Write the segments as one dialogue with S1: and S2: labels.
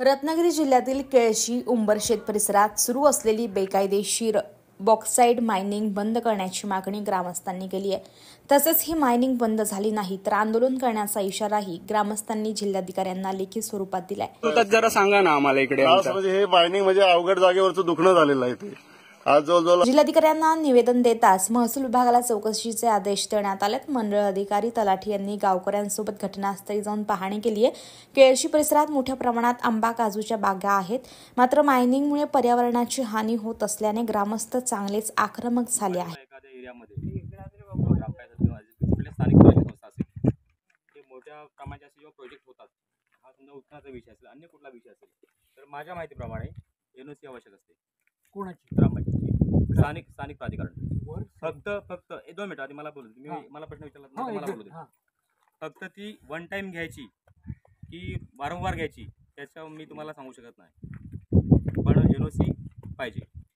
S1: रत्नागिरी जिल्ह्यातील केळशी उंबरशेत परिसरात सुरू असलेली बेकायदेशीर बॉक्साईड मायनिंग बंद करण्याची मागणी ग्रामस्थांनी केली आहे। तसेच ही मायनिंग बंद झाली नाही तर आंदोलन करण्याचा इशाराही ग्रामस्थांनी जिल्हाधिकाऱ्यांना लेखी स्वरूपात दिलाय।
S2: जरा सांगा ना आम्हाला इकडे
S3: हे मायनिंग म्हणजे अवघड जागेवरचं दुखणं झालेलं आहे ते। आज जवळजवळ
S1: जिल्हाधिकाऱ्यांना निवेदन देताच महसूल विभागाला चौकशीचे आदेश देण्यात आलेत। मंडळ अधिकारी तलाठी यांनी गावकऱ्यांसोबत घटनास्थळी जाऊन पाहणी केली आहे। केळशी परिसरात मोठ्या प्रमाणात आंबा काजूच्या बागा आहेत, मात्र मायनिंगमुळे पर्यावरणाची हानी होत असल्याने ग्रामस्थ चांगलेच आक्रमक झाले आहेत।
S4: मोठ्या कामाचे असे प्रोजेक्ट होतात, हा समजा उत्पन्नाचा विषय असेल, अन्य कुठला विषय असेल, तर माझ्या माहितीप्रमाणे एनओसी आवश्यक असते। कोणाची? ग्रामपंचायतीची, स्थानिक प्राधिकरण। फक्त 2 मिनिट आधी मला बोलू दे, मला प्रश्न विचारला मला बोलू दे। फक्त ती वन टाइम घ्यायची की वारंवार घ्यायची त्याच्या मी तुम्हाला सांगू शकत नाही, पण एनओसी पाहिजे।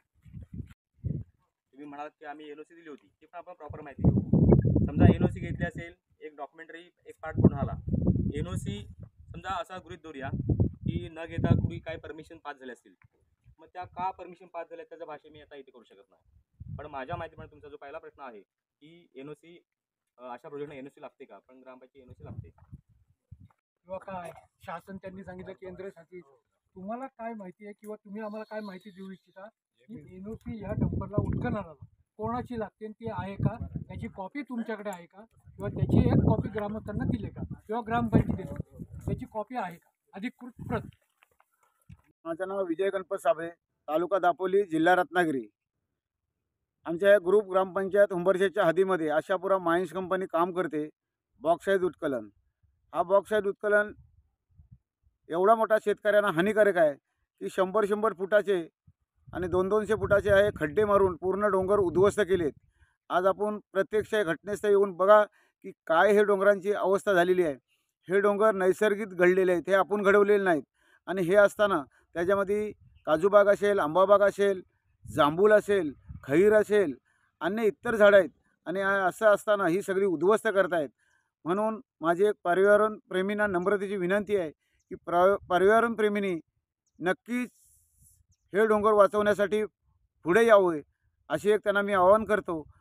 S4: तुम्ही म्हणालात की आम्ही एनओसी दिली होती, ती पण आपण प्रॉपर माहिती घेऊ। समजा एनओसी घेतली असेल, एक डॉक्युमेंटरी एक पार्ट पूर्ण झाला, एनओसी समजा असा गृहीत धरूया की न घेता कुणी काय परमिशन पास झाले असतील, मग त्या का परमिशन पास झाल्या त्याच्या भाषा मी आता इथे करू शकत नाही। पण माझ्या माहितीप्रमाणे तुमचा जो पहिला प्रश्न आहे की एनओसी अशा प्रोजेक्टला एनओसी लागते का, पण ग्रामपंचायत एनओसी लागते
S5: किंवा काय शासन त्यांनी सांगितलं केंद्र शासित, तुम्हाला काय माहिती आहे किंवा तुम्ही आम्हाला काय माहिती देऊ इच्छिता की एनओसी या डंपरला उत्खननाला कोणाची लागते, ती आहे का, त्याची कॉपी तुमच्याकडे आहे का, किंवा त्याची एक कॉपी ग्रामस्थांना दिली का किंवा ग्रामपंचायतीने त्याची कॉपी आहे का, अधिकृत प्रत?
S3: माझं नाव विजय गणपत साबळे, तालुका दापोली, जिल्हा रत्नागिरी। आमच्या ग्रुप ग्रामपंचायत उंबरशेच्या हद्दीमध्ये आशापुरा माइन्स कंपनी काम करते। बॉक्साईड उत्खनन, हा बॉक्साईड उत्खनन एवढा मोठा शेतकऱ्यांना हानिकारक आहे की 100 फुटाचे आणि 200 फुटाचे आहे खड्डे मारून पूर्ण डोंगर उद्ध्वस्त केलेत। आज आपण प्रत्यक्ष घटनेस्थळी येऊन बघा की काय हे डोंगरांची अवस्था झालेली आहे। हे डोंगर नैसर्गिक घडलेले आहेत, हे आपण घडवलेले नाहीत। आणि हे असताना त्याच्यामध्ये काजूबाग असेल, आंबाबाग असेल, जांभूळ असेल, खैर असेल, अन्य इतर झाडं आहेत, आणि असं असताना ही सगळी उद्ध्वस्त करतायत। म्हणून माझी एक पर्यावरण प्रेमींना नम्रतेची विनंती आहे की पर्यावरण प्रेमींनी नक्कीच हे डोंगर वाचवण्यासाठी पुढे यावे, अशी एक त्यांना मी आवाहन करतो।